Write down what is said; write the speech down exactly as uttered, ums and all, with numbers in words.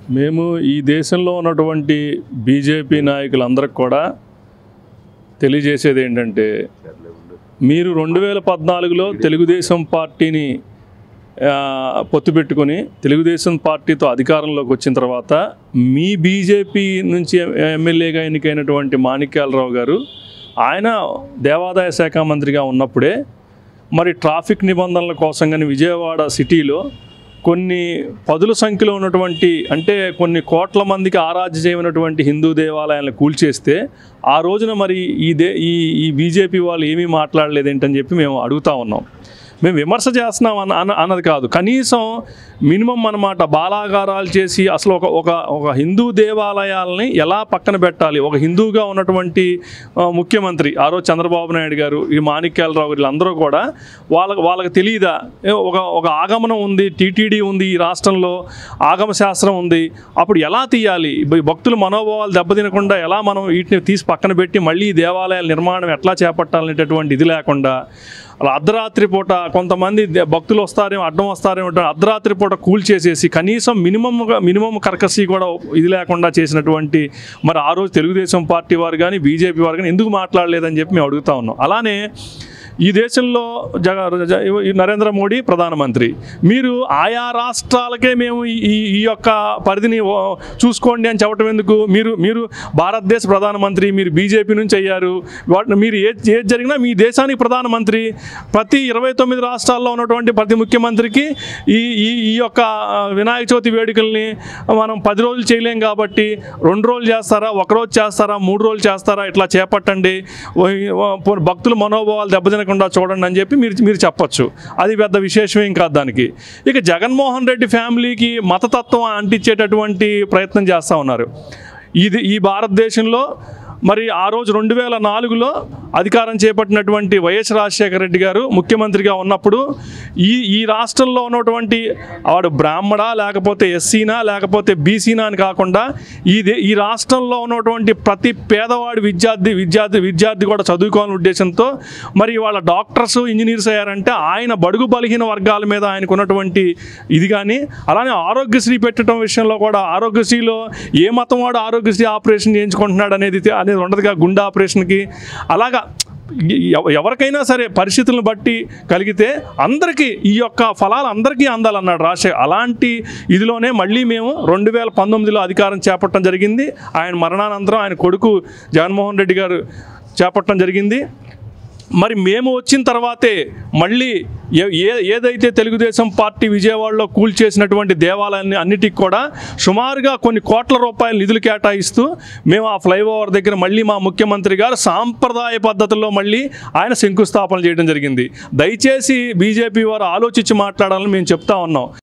మేము ఈ దేశంలో ఉన్నటువంటి బీజేపీ నాయకులందరికీ కూడా తెలియజేసేది ఏంటంటే, మీరు రెండు వేల పద్నాలుగులో తెలుగుదేశం పార్టీని పొత్తు పెట్టుకొని తెలుగుదేశం పార్టీతో అధికారంలోకి వచ్చిన తర్వాత మీ బీజేపీ నుంచి ఎమ్మెల్యేగా ఎన్నికైనటువంటి మాణిక్యాలరావు గారు ఆయన దేవాదాయ శాఖ మంత్రిగా ఉన్నప్పుడే మరి ట్రాఫిక్ నిబంధనల కోసం కానీ విజయవాడ సిటీలో కొన్ని పదుల సంఖ్యలో ఉన్నటువంటి అంటే కొన్ని కోట్ల మందికి ఆరాధ్య చేయనటువంటి హిందూ దేవాలయాలను కూల్చేస్తే ఆ రోజున మరి ఈ దే ఈ ఈ బీజేపీ వాళ్ళు ఏమీ మాట్లాడలేదేంటని చెప్పి మేము అడుగుతా ఉన్నాం. మేము విమర్శ చేస్తున్నాం అన్న అన్నది కాదు, కనీసం మినిమం అన్నమాట బాలాగారాలు చేసి అసలు ఒక ఒక ఒక హిందూ దేవాలయాలని ఎలా పక్కన పెట్టాలి, ఒక హిందూగా ఉన్నటువంటి ముఖ్యమంత్రి ఆ రోజు చంద్రబాబు నాయుడు గారు, ఈ మాణిక్యాలరావు వీళ్ళందరూ కూడా వాళ్ళకి వాళ్ళకి తెలియదా, ఒక ఒక ఆగమనం ఉంది, టీటీడీ ఉంది, ఈ రాష్ట్రంలో ఆగమ శాస్త్రం ఉంది, అప్పుడు ఎలా తీయాలి, భక్తుల మనోభావాలు దెబ్బతినకుండా ఎలా మనం వీటిని తీసి పక్కన పెట్టి మళ్ళీ ఈ దేవాలయాల నిర్మాణం ఎట్లా చేపట్టాలనేటటువంటి ఇది లేకుండా అలా అర్ధరాత్రి పూట కొంతమంది భక్తులు వస్తారేమో అడ్డం వస్తారేమో అర్ధరాత్రి పూట కూల్చేసేసి కనీసం మినిమంగా మినిమం కర్కసీ కూడా ఇది లేకుండా చేసినటువంటి మరి ఆ రోజు తెలుగుదేశం పార్టీ వారు కానీ బీజేపీ వారు కానీ ఎందుకు మాట్లాడలేదని చెప్పి మేము అడుగుతా ఉన్నాం. అలానే ఈ దేశంలో జగ నరేంద్ర మోడీ ప్రధానమంత్రి, మీరు ఆయా రాష్ట్రాలకే మేము ఈ ఈ యొక్క పరిధిని చూసుకోండి అని చెప్పడం ఎందుకు? మీరు మీరు భారతదేశ ప్రధానమంత్రి, మీరు బీజేపీ నుంచి అయ్యారు, మీరు ఏది ఏది జరిగినా మీ దేశానికి ప్రధానమంత్రి. ప్రతి ఇరవై తొమ్మిది రాష్ట్రాల్లో ఉన్నటువంటి ప్రతి ముఖ్యమంత్రికి ఈ ఈ ఈ యొక్క వినాయక చవితి వేడుకల్ని మనం పది రోజులు చేయలేం కాబట్టి రెండు రోజులు చేస్తారా, ఒక రోజు చేస్తారా, మూడు రోజులు చేస్తారా, ఇట్లా చేపట్టండి, భక్తుల మనోభావాలు దెబ్బతిన చూడండి అని చెప్పి మీరు మీరు చెప్పచ్చు. అది పెద్ద విశేషమేం కాదు దానికి. ఇక జగన్మోహన్ రెడ్డి ఫ్యామిలీకి మతతత్వం అంటించేటటువంటి ప్రయత్నం చేస్తూ ఉన్నారు. ఇది ఈ భారతదేశంలో మరి ఆ రోజు రెండు వేల నాలుగులో అధికారం చేపట్టినటువంటి వైఎస్ రాజశేఖర రెడ్డి గారు ముఖ్యమంత్రిగా ఉన్నప్పుడు ఈ ఈ రాష్ట్రంలో ఉన్నటువంటి వాడు బ్రాహ్మణ లేకపోతే ఎస్సీనా లేకపోతే బీసీనా అని కాకుండా ఈ ఈ రాష్ట్రంలో ఉన్నటువంటి ప్రతి పేదవాడి విద్యార్థి విద్యార్థి విద్యార్థి కూడా చదువుకోవాలనే ఉద్దేశంతో మరి వాళ్ళ డాక్టర్స్ ఇంజనీర్స్ అయ్యారంటే ఆయన బడుగు బలహీన వర్గాల మీద ఆయనకు ఉన్నటువంటి ఇది కానీ, అలానే ఆరోగ్యశ్రీ పెట్టడం విషయంలో కూడా ఆరోగ్యశ్రీలో ఏ మతం వాడు ఆరోగ్యశ్రీ ఆపరేషన్ చేయించుకుంటున్నాడు అనేది అనేది ఉండదుగా, గుండె ఆపరేషన్కి. అలాగా ఎవరికైనా సరే పరిస్థితులను బట్టి కలిగితే అందరికీ ఈ యొక్క ఫలాలు అందరికీ అందాలన్నాడు రాజశేఖర్. అలాంటి ఇదిలోనే మళ్ళీ మేము రెండు వేల పంతొమ్మిదిలో అధికారం చేపట్టడం జరిగింది. ఆయన మరణానంతరం ఆయన కొడుకు జగన్మోహన్ రెడ్డి గారు చేపట్టడం జరిగింది. మరి మేము వచ్చిన తర్వాతే మళ్ళీ ఏ ఏదైతే తెలుగుదేశం పార్టీ విజయవాడలో కూల్చేసినటువంటి దేవాలయాన్ని అన్నిటికి కూడా సుమారుగా కొన్ని కోట్ల రూపాయల నిధులు కేటాయిస్తూ మేము ఆ ఫ్లైఓవర్ దగ్గర మళ్ళీ మా ముఖ్యమంత్రి గారు సాంప్రదాయ పద్ధతుల్లో మళ్ళీ ఆయన శంకుస్థాపన చేయడం జరిగింది. దయచేసి బీజేపీ వారు ఆలోచించి మాట్లాడాలని మేము చెప్తా ఉన్నాం.